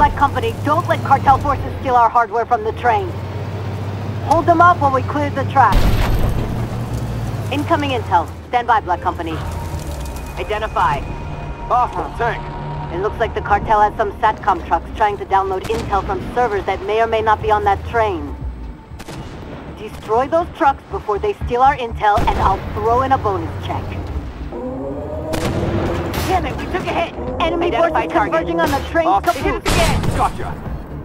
Black Company, don't let cartel forces steal our hardware from the train. Hold them off while we clear the track. Incoming intel. Stand by, Black Company. Identify. Hostile tank. It looks like the cartel has some SATCOM trucks trying to download intel from servers that may or may not be on that train. Destroy those trucks before they steal our intel, and I'll throw in a bonus check. Damn it, we took a hit! Enemy forces converging on the train. They did it again! Gotcha!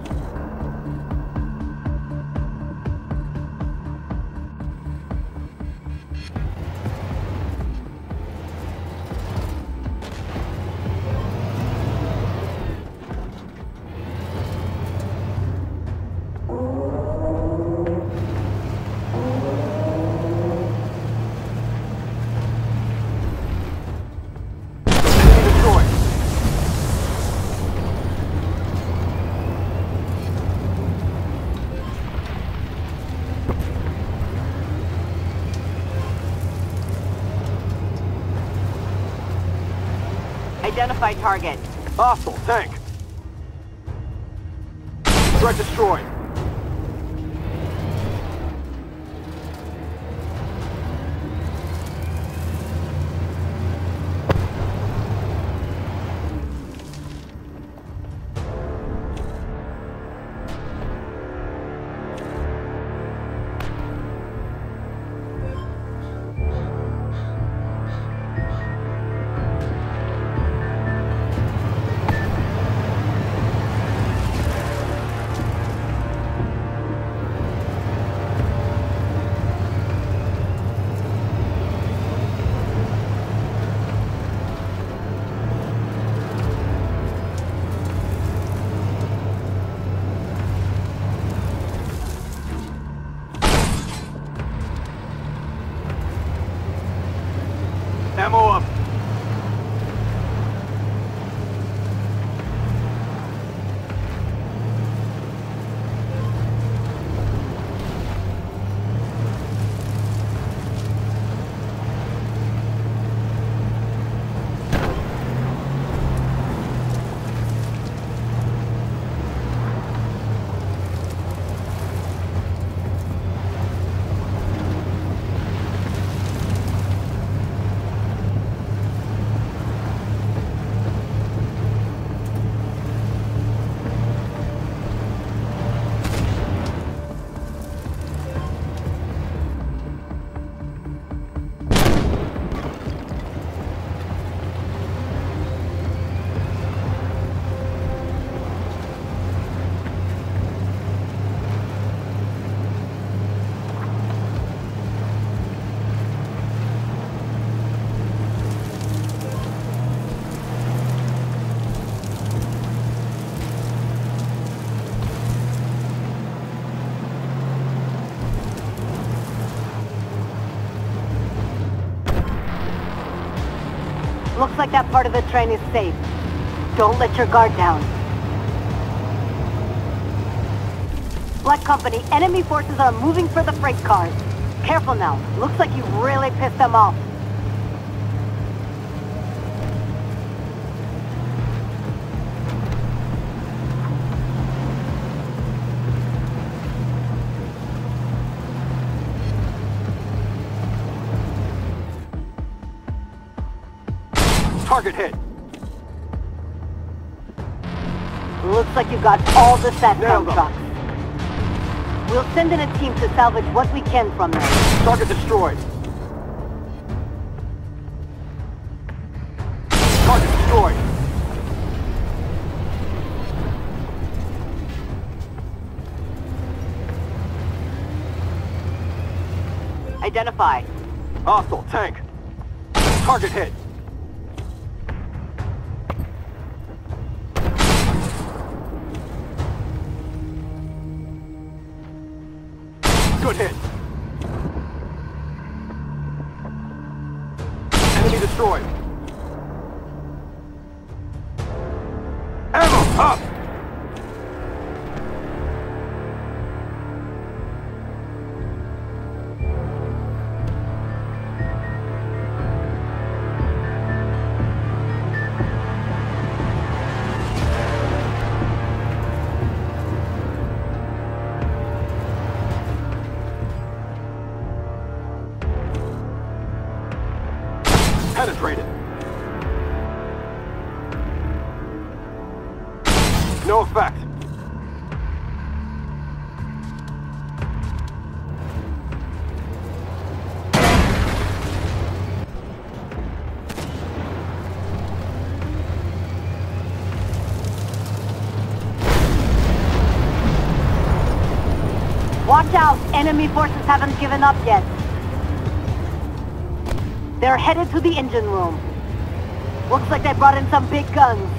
Identify target. Hostile tank. Threat destroyed. Ammo up. Looks like that part of the train is safe. Don't let your guard down. Black Company, enemy forces are moving for the freight cars. Careful now. Looks like you really pissed them off. Target hit. Looks like you got all the Nailed SATCOM them. trucks. We'll send in a team to salvage what we can from them. Target destroyed. Target destroyed. Identify. Hostile tank. Target hit. Good hit. Enemy destroyed. Ammo up! No effect. Watch out! Enemy forces haven't given up yet. They're headed to the engine room. Looks like they brought in some big guns.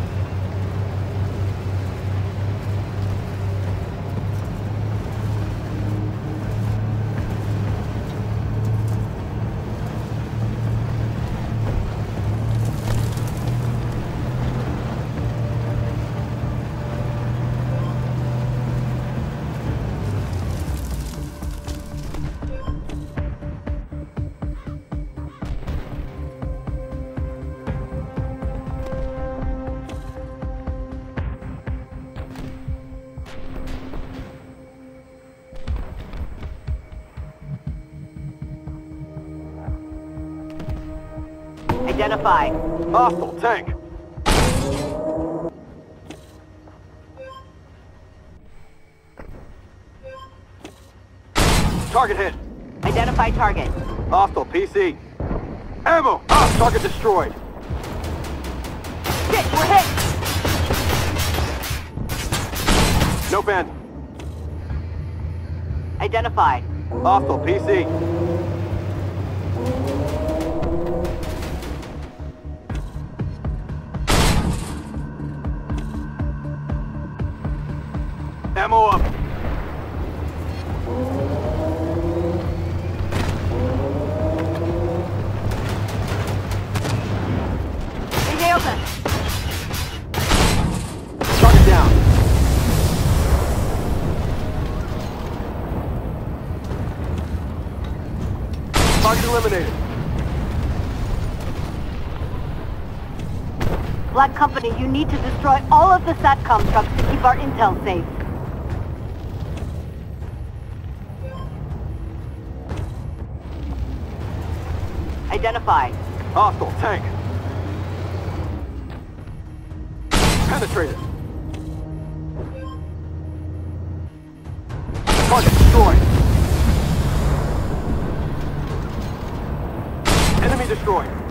Identify. Hostile tank. Target hit. Identify target. Hostile PC. Ammo! Ah, target destroyed. Shit, we're hit! No bend. Identify. Hostile PC. Ammo up. Stay open. Target down. Target eliminated. Black Company, you need to destroy all of the SATCOM trucks to keep our intel safe. Identify. Hostile tank. Penetrated. Target destroyed. Enemy destroyed.